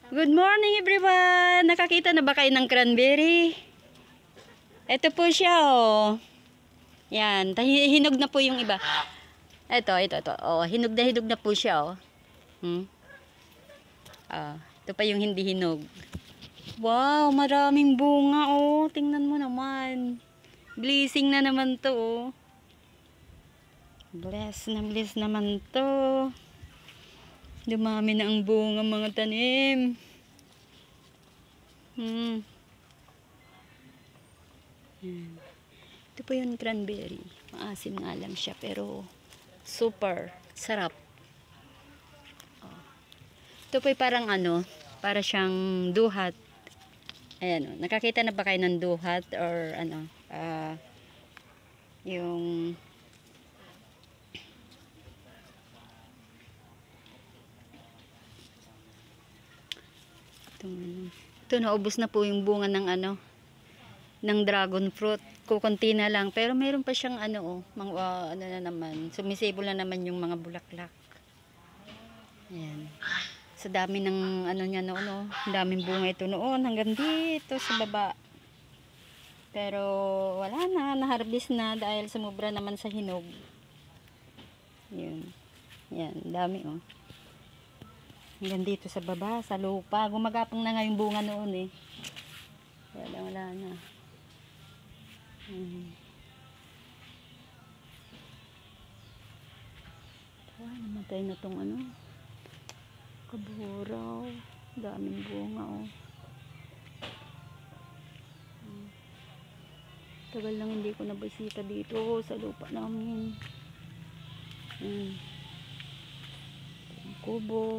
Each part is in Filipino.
Good morning everyone! Nakakita na ba kayo ng cranberry? Ito po siya oh. Yan, hinog na po yung iba. Ito. Oh, hinog na po siya oh. Ito pa yung hindi hinog. Wow, maraming bunga oh. Tingnan mo naman. Blessing na naman to oh. Bless naman to. Dumami na ang bunga mga tanim. Ito po yung cranberry. Maasim nga lang siya pero super sarap. Ito po parang para siyang duhat. Ayan, nakakita na ba kayo ng duhat or yung ito naubos na po yung bunga ng ng dragon fruit. Kukunti na lang pero mayroon pa siyang na naman, sumisibol na naman yung mga bulaklak. Ayan. Sa dami ng niya noon, daming bunga ito noon hanggang dito sa baba. Pero wala na, na-harvest na dahil sumobra naman sa hinog. Yun. Yan, dami oh. Hanggang dito sa baba, sa lupa. Gumagapang na nga yung bunga noon eh. Wala na. Namatay na tong kaburaw. Daming bunga oh. Tagal lang hindi ko nabisita dito sa lupa namin. Kubo.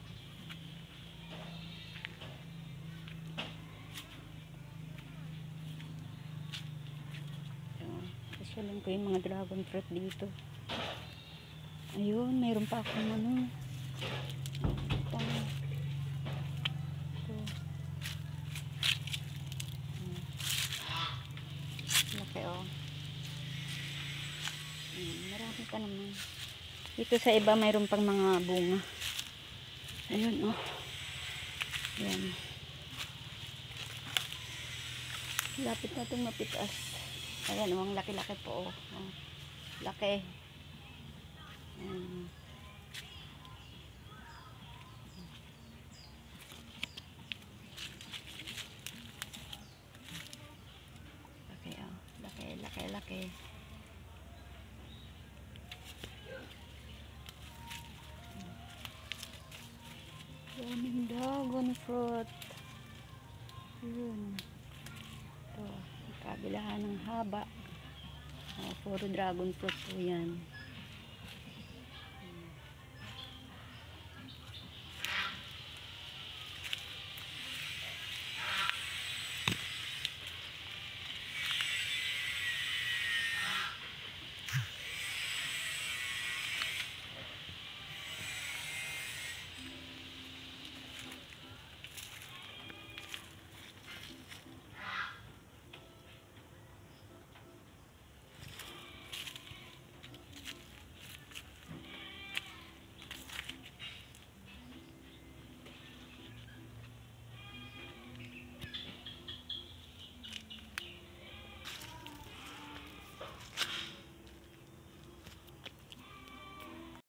Kasi lang ko yung mga dragon fruit dito. Ayun, mayroon pa akong ito. Laki oh. Marami pa naman. Dito sa iba mayroon pang mga bunga. Ayun oh. Ayan. Lapit na itong mapitas. Ayan oh, ang laki-laki po oh. Laki. Ayan. Laki. Daming dragon fruit. Yun. Ito, kabilahan ng haba. Puro dragon fruit po yan.